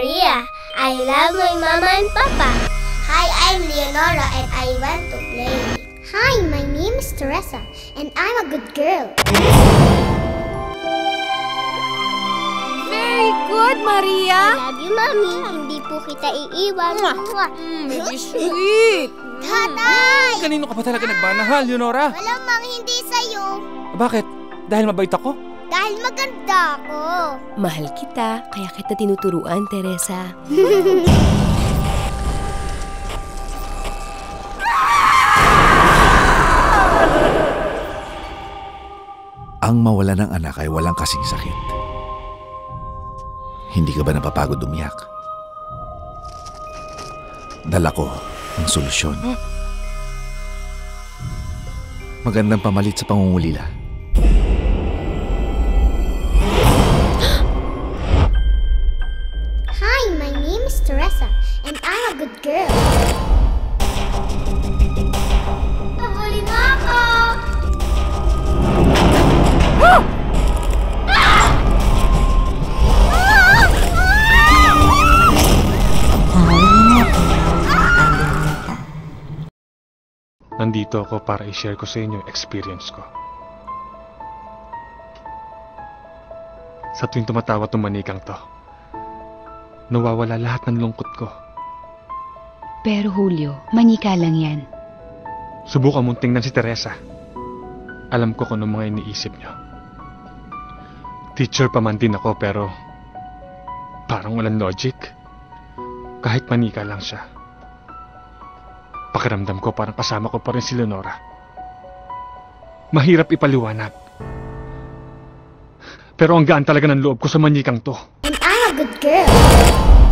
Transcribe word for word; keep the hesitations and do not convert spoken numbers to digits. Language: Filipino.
Maria. I love my mama and papa. Hi, I'm Leonora and I want to play. Hi, my name is Teresa and I'm a good girl. Very good, Maria. I love you, Mami. Hindi po kita iiwan. Mm, very sweet. Tatay! Kanino ka pa talaga nagmamahal, Leonora? Malamang hindi sa'yo. Bakit? Dahil mabait ako? Dahil maganda ako. Mahal kita, kaya kita tinuturuan, Teresa. Ang mawala ng anak ay walang kasing sakit. Hindi ka ba napapagod umiyak? Dala ko ang solusyon. Magandang pamalit sa pangungulila. Hi, my name is Teresa and I'm a good girl. Pabuli mo ako! Nandito ako para i-share ko sa inyo yung experience ko. Sa tuwing tumatawa tong manikang to, nawawala lahat ng lungkot ko. Pero Julio, manika lang yan. Subukan mong tingnan si Teresa. Alam ko kung ano mga iniisip niyo. Teacher pa man din ako pero parang walang logic. Kahit manika lang siya. Pakiramdam ko parang kasama ko pa rin si Leonora. Mahirap ipaliwanag. Pero ang gaan talaga ng loob ko sa manikang to. And I'm a good girl.